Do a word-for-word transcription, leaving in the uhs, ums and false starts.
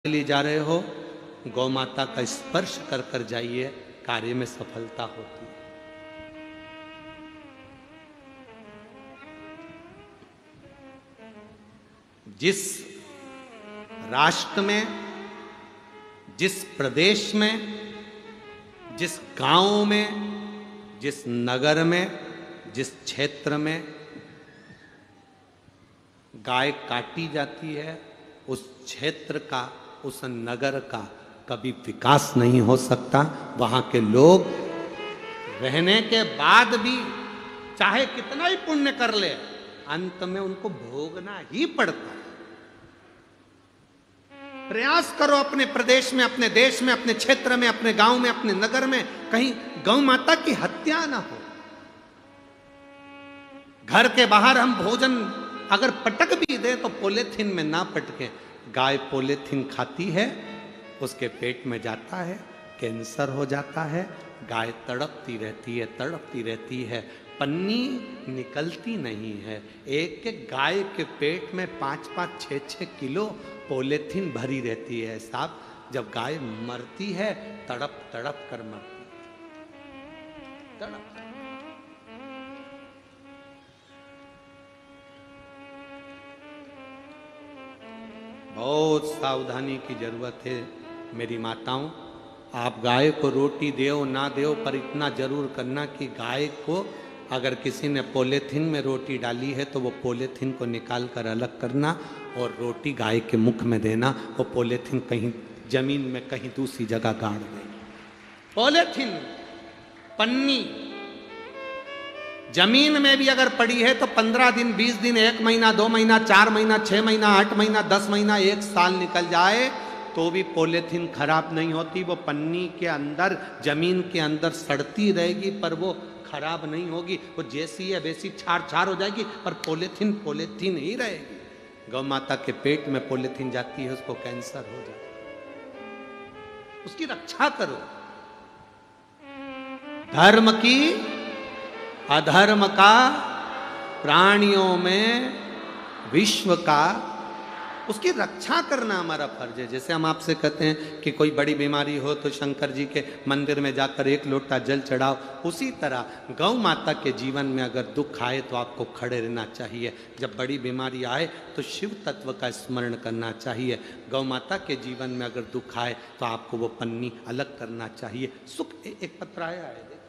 के लिए जा रहे हो, गौ माता का स्पर्श कर कर जाइए, कार्य में सफलता होती है। जिस राष्ट्र में, जिस प्रदेश में, जिस गांव में, जिस नगर में, जिस क्षेत्र में गाय काटी जाती है, उस क्षेत्र का, उस नगर का कभी विकास नहीं हो सकता। वहां के लोग रहने के बाद भी चाहे कितना ही पुण्य कर ले, अंत में उनको भोगना ही पड़ता है। प्रयास करो अपने प्रदेश में, अपने देश में, अपने क्षेत्र में, अपने गांव में, अपने नगर में कहीं गौ माता की हत्या ना हो। घर के बाहर हम भोजन अगर पटक भी दे तो पॉलीथीन में ना पटके। गाय पॉलीथीन खाती है, उसके पेट में जाता है, कैंसर हो जाता है। गाय तड़पती रहती है, तड़पती रहती है, पन्नी निकलती नहीं है। एक एक गाय के पेट में पाँच पाँच छः छः किलो पॉलीथीन भरी रहती है साहब। जब गाय मरती है, तड़प तड़प कर मरती है, तड़प। बहुत सावधानी की जरूरत है मेरी माताओं। आप गाय को रोटी देओ ना देओ, पर इतना जरूर करना कि गाय को अगर किसी ने पॉलीथीन में रोटी डाली है तो वो पॉलीथीन को निकाल कर अलग करना और रोटी गाय के मुख में देना। वो पॉलीथीन कहीं जमीन में कहीं दूसरी जगह गाड़ देना। पॉलीथीन, पन्नी जमीन में भी अगर पड़ी है तो पंद्रह दिन, बीस दिन, एक महीना, दो महीना, चार महीना, छह महीना, आठ महीना, दस महीना, एक साल निकल जाए तो भी पॉलीथीन खराब नहीं होती। वो पन्नी के अंदर, जमीन के अंदर सड़ती रहेगी, पर वो खराब नहीं होगी। वो जैसी है वैसी छार छार हो जाएगी, पर पॉलीथीन पॉलीथीन ही रहेगी। गौ माता के पेट में पॉलीथीन जाती है, उसको कैंसर हो जाता है। उसकी रक्षा करो। धर्म की, अधर्म का, प्राणियों में, विश्व का, उसकी रक्षा करना हमारा फर्ज है। जैसे हम आपसे कहते हैं कि कोई बड़ी बीमारी हो तो शंकर जी के मंदिर में जाकर एक लोटा जल चढ़ाओ, उसी तरह गौ माता के जीवन में अगर दुख आए तो आपको खड़े रहना चाहिए। जब बड़ी बीमारी आए तो शिव तत्व का स्मरण करना चाहिए। गौ माता के जीवन में अगर दुख आए तो आपको वो पन्नी अलग करना चाहिए। सुख, एक पत्र आया है